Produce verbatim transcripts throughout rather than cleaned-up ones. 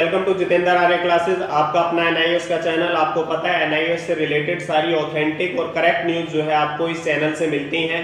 Welcome to Jitendra Arya classes. आपका अपना NIS का चैनल। आपको पता है एनआईएस से रिलेटेड सारी ऑथेंटिक और करेक्ट न्यूज जो है आपको इस चैनल से मिलती हैं।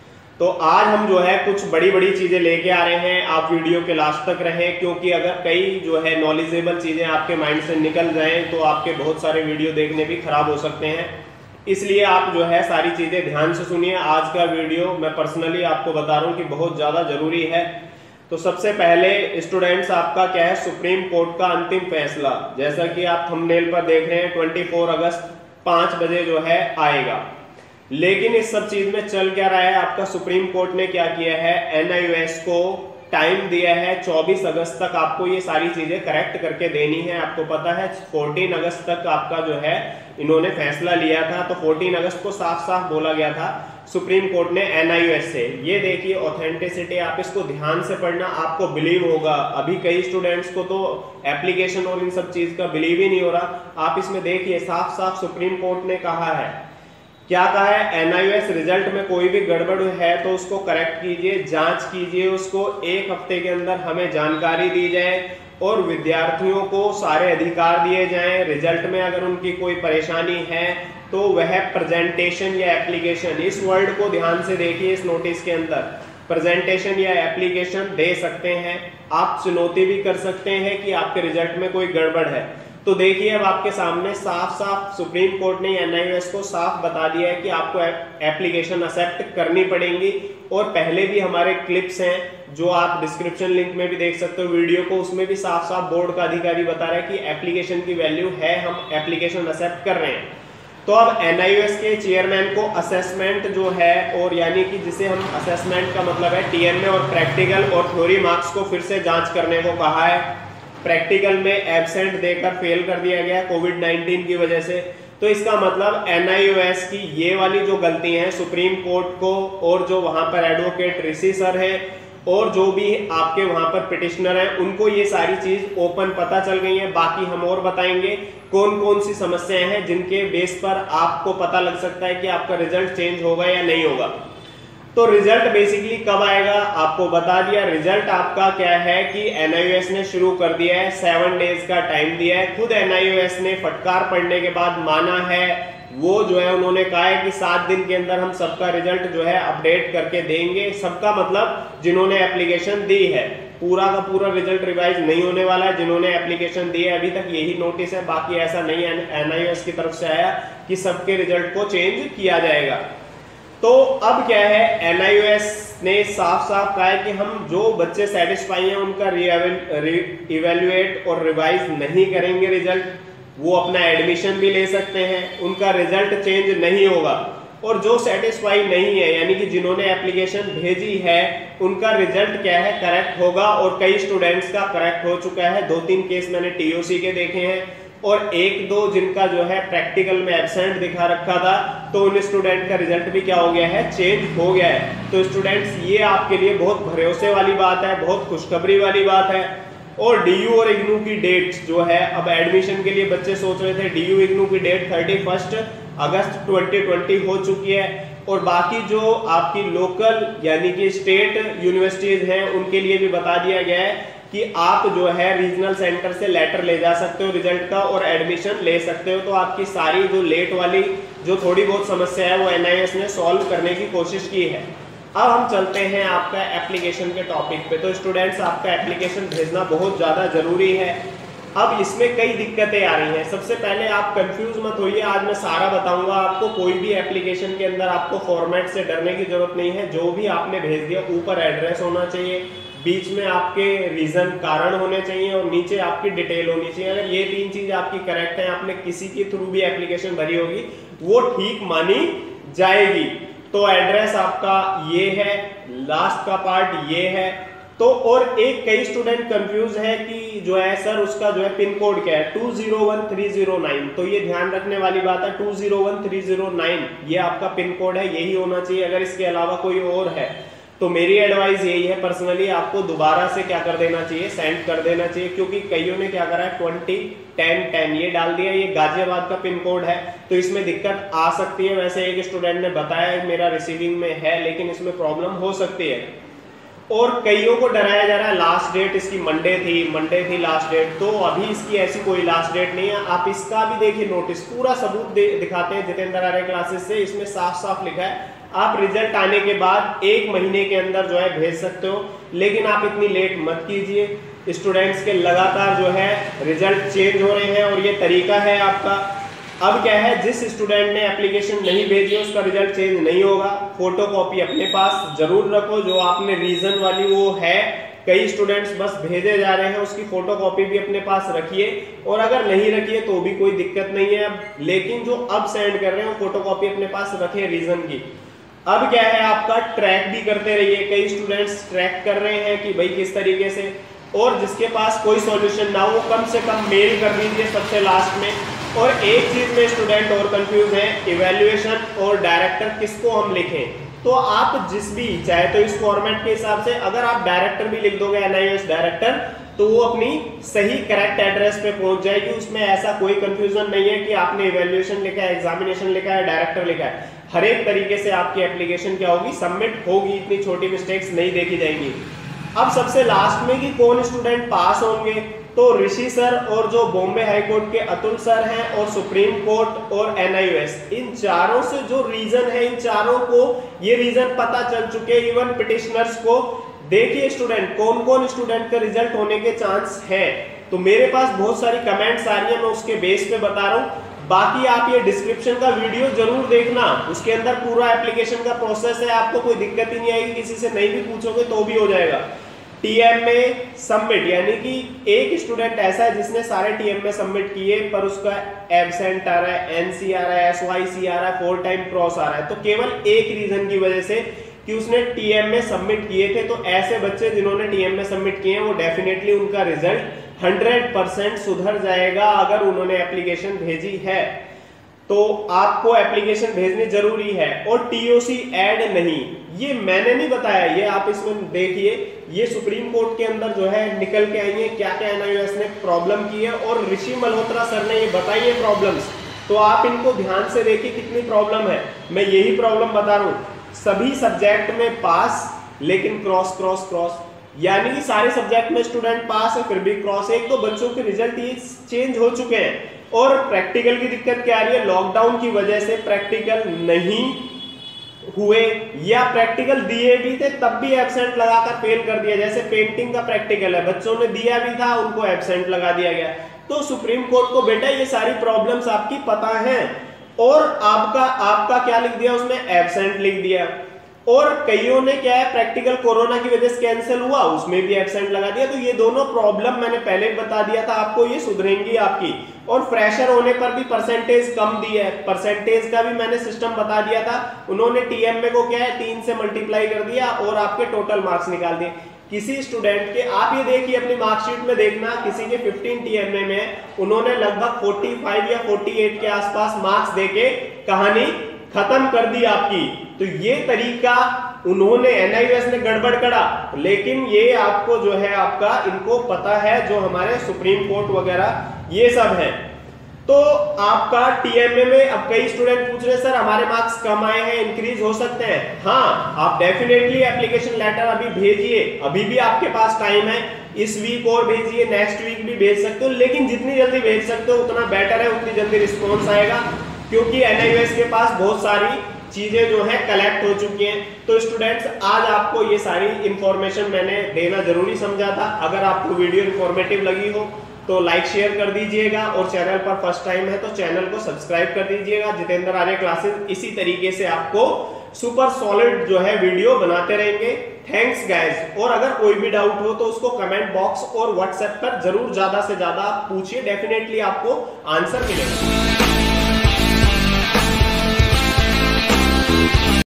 तो आज हम जो है कुछ बड़ी बड़ी चीजें लेके आ रहे हैं। आप वीडियो के लास्ट तक रहें, क्योंकि अगर कई जो है नॉलेजेबल चीजें आपके माइंड से निकल जाएं तो आपके बहुत सारे वीडियो देखने भी खराब हो सकते हैं। इसलिए आप जो है सारी चीजें ध्यान से सुनिए। आज का वीडियो मैं पर्सनली आपको बता रहा हूँ कि बहुत ज्यादा जरूरी है। तो सबसे पहले स्टूडेंट्स, आपका क्या है, सुप्रीम कोर्ट का अंतिम फैसला, जैसा कि आप थंबनेल पर देख रहे हैं, चौबीस अगस्त पांच बजे जो है आएगा। लेकिन इस सब चीज में चल क्या रहा है, आपका सुप्रीम कोर्ट ने क्या किया है, एनआईओएस को टाइम दिया है चौबीस अगस्त तक आपको ये सारी चीजें करेक्ट करके देनी है। आपको पता है चौदह अगस्त तक आपका जो है इन्होंने फैसला लिया था। तो चौदह अगस्त को साफ साफ बोला गया था सुप्रीम कोर्ट ने एनआईओएस से। ये देखिए ऑथेंटिसिटी, आप इसको ध्यान से पढ़ना, आपको बिलीव होगा। अभी कई स्टूडेंट्स को तो एप्लीकेशन और इन सब चीज का बिलीव ही नहीं हो रहा। आप इसमें देखिए साफ साफ सुप्रीम कोर्ट ने कहा है, क्या कहा है, एनआईओएस रिजल्ट में कोई भी गड़बड़ है तो उसको करेक्ट कीजिए, जांच कीजिए, उसको एक हफ्ते के अंदर हमें जानकारी दी जाए और विद्यार्थियों को सारे अधिकार दिए जाएं। रिजल्ट में अगर उनकी कोई परेशानी है तो वह प्रेजेंटेशन या एप्लीकेशन, इस वर्ड को ध्यान से देखिए, इस नोटिस के अंदर प्रेजेंटेशन या एप्लीकेशन दे सकते हैं। आप चुनौती भी कर सकते हैं कि आपके रिजल्ट में कोई गड़बड़ है। तो देखिए अब आपके सामने साफ साफ सुप्रीम कोर्ट ने एनआईओएस को साफ बता दिया है कि आपको एप्लीकेशन एक्सेप्ट करनी पड़ेगी। और पहले भी हमारे क्लिप्स हैं जो आप डिस्क्रिप्शन लिंक में भी देख सकते हो वीडियो को, उसमें भी साफ साफ बोर्ड का अधिकारी बता रहा है कि एप्लीकेशन की वैल्यू है, हम एप्लीकेशन एक्सेप्ट कर रहे हैं। तो अब एनआईओएस के चेयरमैन को असेसमेंट जो है, और यानी कि जिसे हम असेसमेंट का मतलब है टीएनए और प्रैक्टिकल और थ्योरी मार्क्स को फिर से जांच करने को कहा है। प्रैक्टिकल में एब्सेंट देकर फेल कर दिया गया कोविड नाइनटीन की वजह से। तो इसका मतलब एनआईओएस की ये वाली जो गलती है सुप्रीम कोर्ट को, और जो वहां पर एडवोकेट ऋषि सर है और जो भी आपके वहां पर पिटिशनर है, उनको ये सारी चीज ओपन पता चल गई है। बाकी हम और बताएंगे कौन कौन सी समस्याएं हैं जिनके बेस पर आपको पता लग सकता है कि आपका रिजल्ट चेंज होगा या नहीं होगा। तो रिजल्ट बेसिकली कब आएगा आपको बता दिया। रिजल्ट आपका क्या है कि एनआईओएस ने शुरू कर दिया है, सेवन डेज का टाइम दिया है। खुद एनआईओएस ने फटकार पड़ने के बाद माना है, वो जो है उन्होंने कहा है कि सात दिन के अंदर हम सबका रिजल्ट जो है अपडेट करके देंगे। सबका मतलब जिन्होंने एप्लीकेशन दी है, पूरा का पूरा रिजल्ट रिवाइज नहीं होने वाला है। जिन्होंने एप्लीकेशन दी है अभी तक यही नोटिस है, बाकी ऐसा नहीं है एनआईओएस की तरफ से आया कि सबके रिजल्ट को चेंज किया जाएगा। तो अब क्या है, एनआईओएस ने साफ साफ कहा है कि हम जो बच्चे सेटिस्फाई हैं उनका रीइवैल्यूएट और रिवाइज नहीं करेंगे रिजल्ट। वो अपना एडमिशन भी ले सकते हैं, उनका रिजल्ट चेंज नहीं होगा। और जो सेटिस्फाई नहीं है, यानी कि जिन्होंने एप्लीकेशन भेजी है, उनका रिजल्ट क्या है, करेक्ट होगा। और कई स्टूडेंट्स का करेक्ट हो चुका है। दो तीन केस मैंने टीओसी के देखे हैं, और एक दो जिनका जो है प्रैक्टिकल में एब्सेंट दिखा रखा था, तो उन स्टूडेंट का रिजल्ट भी क्या हो गया है, चेंज हो गया है। तो स्टूडेंट्स, ये आपके लिए बहुत भरोसे वाली बात है, बहुत खुशखबरी वाली बात है। और डीयू और इग्नू की डेट जो है, अब एडमिशन के लिए बच्चे सोच रहे थे, डीयू इग्नू की डेट थर्टी फर्स्ट अगस्त ट्वेंटी ट्वेंटी हो चुकी है। और बाकी जो आपकी लोकल यानी कि स्टेट यूनिवर्सिटीज हैं, उनके लिए भी बता दिया गया है कि आप जो है रीजनल सेंटर से लेटर ले जा सकते हो रिजल्ट का और एडमिशन ले सकते हो। तो आपकी सारी जो लेट वाली जो थोड़ी बहुत समस्या है वो एनआईओएस ने सॉल्व करने की कोशिश की है। अब हम चलते हैं आपका एप्लीकेशन के टॉपिक पे। तो स्टूडेंट्स, आपका एप्लीकेशन भेजना बहुत ज्यादा जरूरी है। अब इसमें कई दिक्कतें आ रही हैं। सबसे पहले आप कंफ्यूज मत होइए, आज मैं सारा बताऊंगा आपको। कोई भी एप्लीकेशन के अंदर आपको फॉर्मेट से डरने की जरूरत नहीं है। जो भी आपने भेज दिया, ऊपर एड्रेस होना चाहिए, बीच में आपके रीजन कारण होने चाहिए, और नीचे आपकी डिटेल होनी चाहिए। अगर ये तीन चीज आपकी करेक्ट है, आपने किसी के थ्रू भी एप्लीकेशन भरी होगी, वो ठीक मानी जाएगी। तो एड्रेस आपका ये है, लास्ट का पार्ट ये है। तो और एक कई स्टूडेंट कंफ्यूज है कि जो है सर उसका जो है पिन कोड क्या है, two zero one three zero nine. तो ये ध्यान रखने वाली बात है, two zero one three zero nine ये आपका पिन कोड है, यही होना चाहिए। अगर इसके अलावा कोई और है तो मेरी एडवाइस यही है, पर्सनली आपको दोबारा से क्या कर देना चाहिए, सेंड कर देना चाहिए। क्योंकि कईयों ने क्या करा है, ट्वेंटी टेन टेन ये डाल दिया, ये गाजियाबाद का पिन कोड है, तो इसमें दिक्कत आ सकती है। वैसे एक स्टूडेंट ने बताया मेरा रिसीविंग में है, लेकिन इसमें प्रॉब्लम हो सकती है। और कईयों को डराया जा रहा है लास्ट डेट इसकी मंडे थी, मंडे थी लास्ट डेट, तो अभी इसकी ऐसी कोई लास्ट डेट नहीं है। आप इसका भी देखिए नोटिस, पूरा सबूत दिखाते हैं जितेंद्र आर्य क्लासेस से, इसमें साफ साफ लिखा है आप रिजल्ट आने के बाद एक महीने के अंदर जो है भेज सकते हो, लेकिन आप इतनी लेट मत कीजिए। स्टूडेंट्स के लगातार जो है रिजल्ट चेंज हो रहे हैं और ये तरीका है आपका। अब क्या है, जिस स्टूडेंट ने एप्लीकेशन नहीं भेजी उसका रिजल्ट चेंज नहीं होगा। फोटो कॉपी अपने पास जरूर रखो, जो आपने रीजन वाली वो है, कई स्टूडेंट्स बस भेजे जा रहे हैं, उसकी फोटो कॉपी भी अपने पास रखिए, और अगर नहीं रखिए तो भी कोई दिक्कत नहीं है। अब लेकिन जो अब सेंड कर रहे हैं फोटो कॉपी अपने पास रखे रीजन की। अब क्या है, आपका ट्रैक भी करते रहिए, कई स्टूडेंट्स ट्रैक कर रहे हैं कि भाई किस तरीके से, और जिसके पास कोई सॉल्यूशन ना हो कम से कम मेल कर दीजिए सबसे लास्ट में। और एक चीज में स्टूडेंट और कंफ्यूज है, इवैल्यूएशन और डायरेक्टर किसको हम लिखें, तो आप जिस भी चाहे तो इस फॉर्मेट के हिसाब से अगर आप डायरेक्टर भी लिख दोगे एनआईओएस डायरेक्टर, तो वो अपनी सही करेक्ट एड्रेस पे पहुंच जाएगी। उसमें ऐसा कोई कंफ्यूजन नहीं है कि आपने इवैल्यूएशन लिखा है, एग्जामिनेशन लिखा है, डायरेक्टर लिखा है। हर एक तरीके से आपकी एप्लीकेशन क्या होगी, सबमिट होगी, इतनी छोटी मिस्टेक्स नहीं देखी जाएंगी। अब सबसे लास्ट में कि कौन स्टूडेंट पास होंगे, तो ऋषि सर और जो बॉम्बे हाई कोर्ट के अतुल सर हैं और सुप्रीम कोर्ट और एनआईओएस, इन चारों से जो रीजन है, इन चारों को ये रीजन पता चल चुके, इवन पिटिशनर्स को। देखिए स्टूडेंट कौन कौन स्टूडेंट का रिजल्ट होने के चांस है, तो मेरे पास बहुत सारी कमेंट्स आ रही है, मैं उसके बेस पे बता रहा हूँ। बाकी आप ये डिस्क्रिप्शन का वीडियो जरूर देखना, उसके अंदर पूरा एप्लीकेशन का प्रोसेस है, आपको कोई दिक्कत ही नहीं आएगी, किसी से नहीं भी पूछोगे तो भी हो जाएगा। टीएम में सबमिट, यानी कि एक स्टूडेंट ऐसा है जिसने सारे टीएम में सबमिट किए पर उसका एब्सेंट आ रहा है, एनसी आ रहा है, एसवाईसी आ रहा है, फोर टाइम क्रॉस आ रहा है, तो केवल एक रीजन की वजह से कि उसने टीएम में सबमिट किए थे। तो ऐसे बच्चे जिन्होंने टीएम में सबमिट किए हैं वो डेफिनेटली उनका रिजल्ट हंड्रेड परसेंट सुधर जाएगा अगर उन्होंने एप्लीकेशन भेजी है। तो आपको एप्लीकेशन भेजनी जरूरी है, और टीओसी ऐड नहीं, ये मैंने नहीं बताया, ये आप इसमें देखिए, ये सुप्रीम कोर्ट के अंदर जो है निकल के आई है क्या क्या एनआईओएस ने प्रॉब्लम की है, और ऋषि मल्होत्रा सर ने ये बताई है प्रॉब्लम्स, तो आप इनको ध्यान से देखिए कितनी प्रॉब्लम है। मैं यही प्रॉब्लम बता रहा हूँ, सभी सब्जेक्ट में पास लेकिन क्रॉस क्रॉस क्रॉस, यानी कि सारे सब्जेक्ट में स्टूडेंट पास है फिर भी क्रॉस। एक दो बच्चों के रिजल्ट ये चेंज हो चुके हैं। और प्रैक्टिकल की दिक्कत क्या आ रही है, लॉकडाउन की वजह से प्रैक्टिकल नहीं हुए, या प्रैक्टिकल दिए भी थे तब भी एब्सेंट लगाकर फेल कर दिया। जैसे पेंटिंग का प्रैक्टिकल है, बच्चों ने दिया भी था, उनको एब्सेंट लगा दिया गया। तो सुप्रीम कोर्ट को बेटा ये सारी प्रॉब्लम्स आपकी पता है, और आपका आपका क्या लिख दिया उसमें, एब्सेंट लिख दिया। और कईयों ने क्या है, प्रैक्टिकल कोरोना की वजह से कैंसिल हुआ, उसमें भी एब्सेंट लगा दिया। तो ये दोनों प्रॉब्लम मैंने पहले बता दिया था आपको, ये सुधरेंगी आपकी। और फ्रेशर होने पर भी परसेंटेज कम दी है, परसेंटेज का भी मैंने सिस्टम बता दिया था। उन्होंने टीएमए को क्या है तीन से मल्टीप्लाई कर दिया और आपके टोटल मार्क्स निकाल दिए। किसी स्टूडेंट के, आप ये देखिए अपनी मार्कशीट में देखना, किसी के पंद्रह टीएमए में उन्होंने लगभग पैंतालीस या अड़तालीस के आसपास मार्क्स देके कहानी खत्म कर दी आपकी। तो ये तरीका उन्होंने एनआईओएस ने गड़बड़ करा, लेकिन ये आपको जो है आपका इनको पता है, जो हमारे सुप्रीम कोर्ट वगैरह ये सब है। तो आपका टीएमए में अब कई स्टूडेंट पूछ रहे सर हमारे मार्क्स कम आए हैं, इंक्रीज हो सकते हैं। हाँ, आप डेफिनेटली एप्लीकेशन लेटर अभी भेजिए, अभी भी आपके पास टाइम है, इस वीक और भेजिए, नेक्स्ट वीक भी भेज सकते हो, लेकिन जितनी जल्दी भेज सकते हो उतना बेटर है, उतनी जल्दी रिस्पॉन्स आएगा, क्योंकि एनआईओएस के पास बहुत सारी चीजें जो है कलेक्ट हो चुकी हैं। तो स्टूडेंट्स आज आपको ये सारी इंफॉर्मेशन मैंने देना जरूरी समझा था। अगर आपको वीडियो इंफॉर्मेटिव लगी हो तो लाइक शेयर कर दीजिएगा, और चैनल पर फर्स्ट टाइम है तो चैनल को सब्सक्राइब कर दीजिएगा। जितेंद्र आर्य क्लासेस इसी तरीके से आपको सुपर सॉलिड जो है वीडियो बनाते रहेंगे। थैंक्स गाइस, और अगर कोई भी डाउट हो तो उसको कमेंट बॉक्स और व्हाट्सएप पर जरूर ज्यादा से ज्यादा पूछिए, डेफिनेटली आपको आंसर मिलेगा।